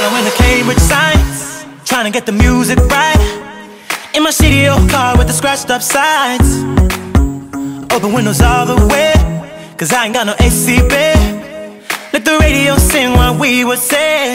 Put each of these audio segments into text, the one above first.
following the Cambridge signs, trying to get the music right. In my shitty old car with the scratched up sides, open windows all the way, cause I ain't got no AC, babe. Let the radio sing what we would say.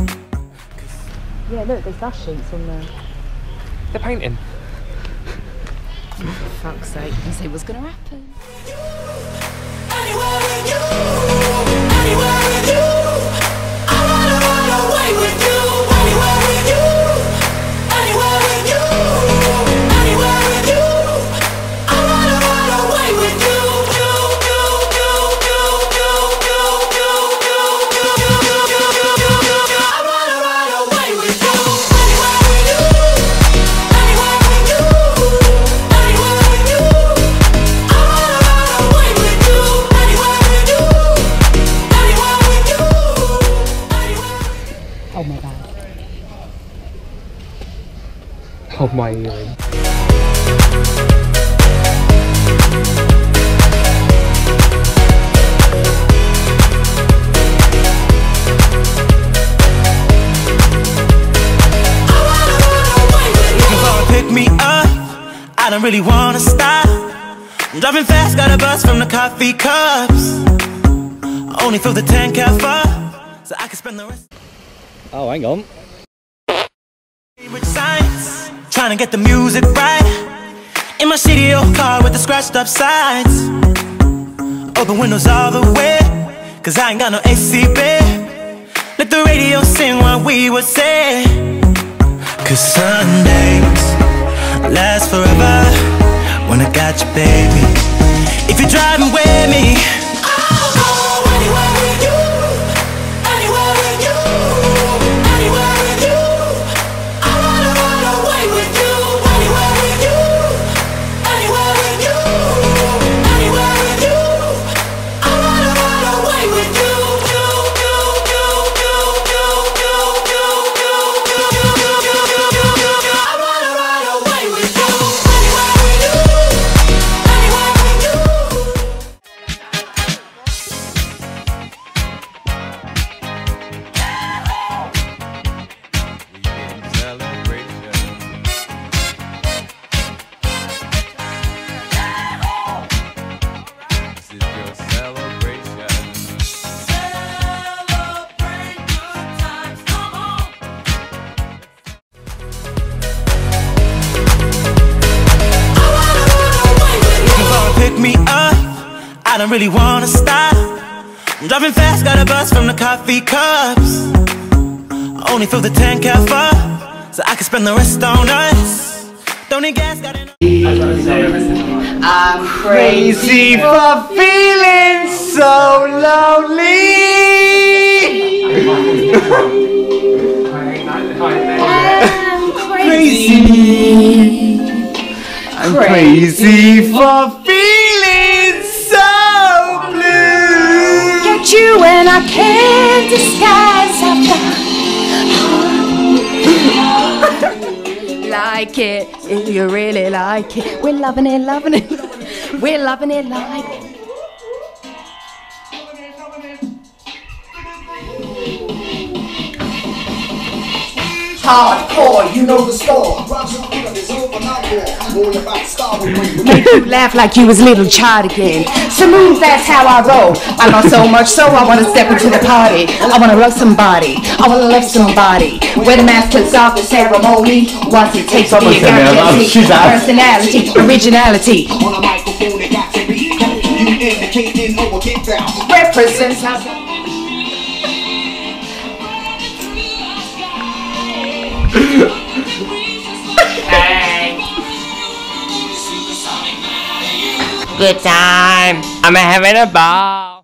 Yeah, look, there's dash sheets on there. They're painting. For fuck's sake, you see what's going to happen. Anywhere with you, anywhere with you, I wanna run away with you. Anywhere with you, anywhere with you, anywhere with you, I wanna run away with you. I wanna run away with you. Anywhere with you, anywhere with you, anywhere with you, I wanna run away with you. Anywhere with you, anywhere with you, anywhere. Oh my god. Oh, my earring. Pick me up, I don't really wanna stop. I'm driving fast, got a buzz from the coffee cups. Only fill the tank half up, so I can spend the rest. Oh, hang on. With signs, trying to get the music right. In my shitty old car with the scratched up sides, open windows all the way, cause I ain't got no AC, babe. Let the radio sing what we would say. Cause Sundays last forever when I got you, baby. If you're driving with me, I'll go anywhere with you, anywhere with you, anywhere with you. I wanna run away with you. Anywhere with you, anywhere with you, anywhere with you, I wanna run away with you. I wanna run away with you. Anywhere with you, anywhere with you. Pick me up, I don't really wanna stop. I'm driving fast, got a buzz from the coffee cups. Only fill the tank half up, so I can spend the rest on us. Don't need gas, got enough. I'm crazy for feeling so lonely. I'm crazy for feeling so blue. Get you and I can't disguise how like it, if you really like it. We're loving it, loving it. We're loving it like it. Hardcore, you know the score. Make you laugh like you was a little child again. Smooth, that's how I roll. I love so much so I wanna step into the party. I wanna love somebody. I wanna love somebody. Where the masters of the ceremony. Once it takes me, you got personality, originality. On a microphone, it got to be you indicating or get down. Represents how. Good time. I'm having a ball.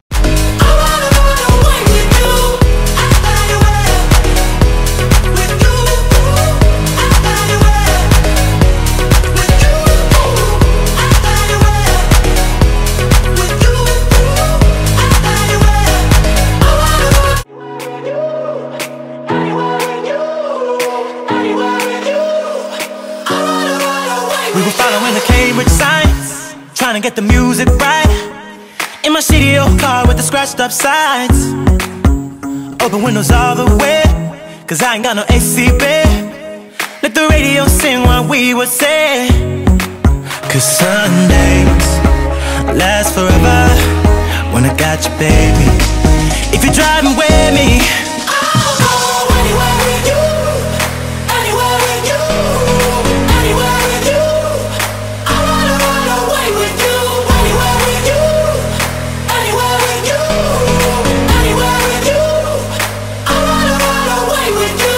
We were following the Cambridge signs, trying to get the music right. In my shitty old car with the scratched up sides, open windows all the way, cause I ain't got no AC, babe. Let the radio sing what we would say. Cause Sundays last forever when I got you, baby. If you're driving with me, I'll go anywhere with you. Anywhere with you. Anywhere with you. I wanna run away with you. Anywhere with you. Anywhere with you. Anywhere with you. I wanna run away with you.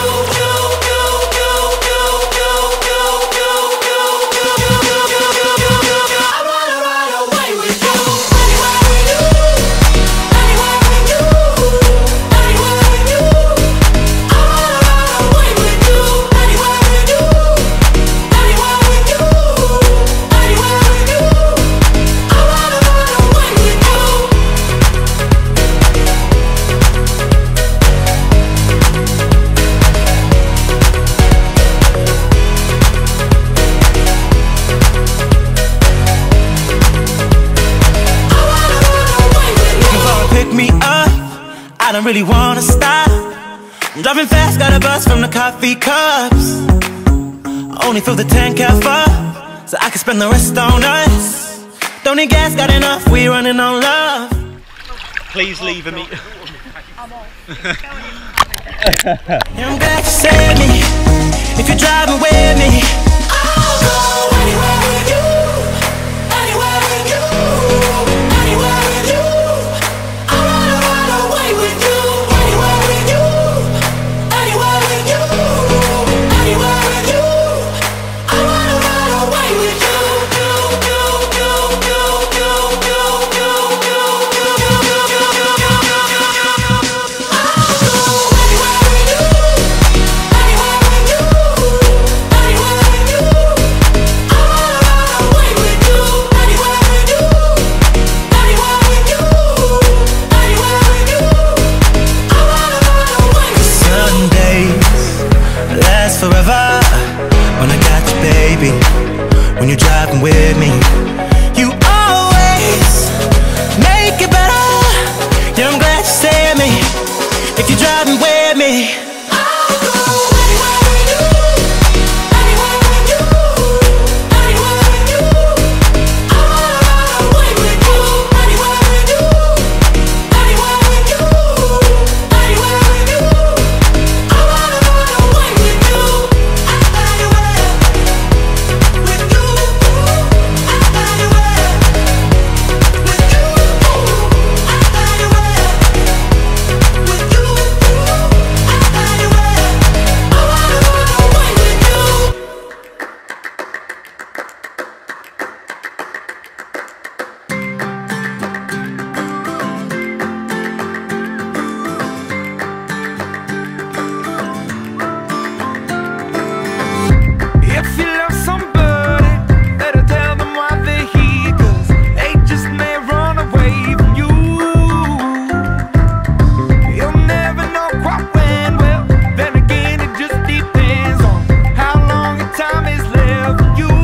I wanna run away with you. Anywhere with you. Anywhere with you. Anywhere with you. I wanna run away with you. Anywhere with you. Anywhere with you. Anywhere with you. I wanna run away with you. Pick me up, I don't really wanna stop. I'm driving fast, got a buzz from the coffee cups. Only fill the tank half up, so I can spend the rest on us. Don't need gas, got enough, we running on love. Please leave me. I'm glad you saved me. If you're driving with me, I'll go anywhere with you. Anywhere with you. Anywhere with you. I wanna run away with you. Anywhere with you. Anywhere with you. Anywhere with you. I wanna run away with you. Forever when I got you, baby. When you're driving with me, you always make it better. Yeah, I'm glad you saved me. If you're driving with me, I'll go anywhere with you. Anywhere with you. Anywhere with you. I wanna run away with you. Anywhere with you. Anywhere with you. Anywhere with you. I wanna run away with you. If you love somebody, better tell them why they're here, 'cause they just may run away from you. You'll never know quite when, well, then again it just depends on how long your time is left for you.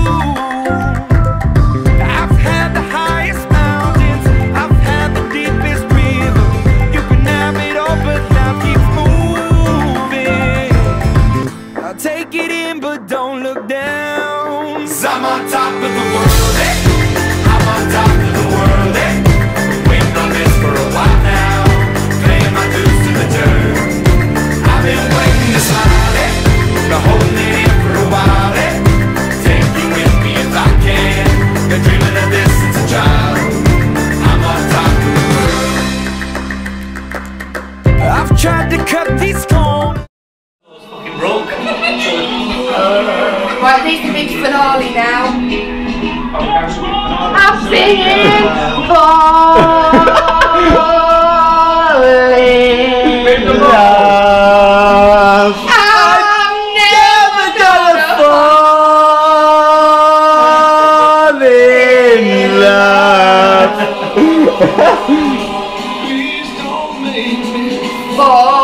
I've had the highest mountains, I've had the deepest river. You can have it all, but life keeps moving. I'll take it in, but don't look down. 'Cause I'm on top of the world, eh? I'm on top of the world, eh? Waiting on this for a while now, paying my dues to the dirt. I've been waiting to slide, eh? Been holding it in for a while, eh? Take you with me if I can. Been dreaming of this since a child. I'm on top of the world. I've tried to cut these corners. Right, this is the big finale now. I'm singing falling in love. I'm never gonna fall in love. Please don't make me fall.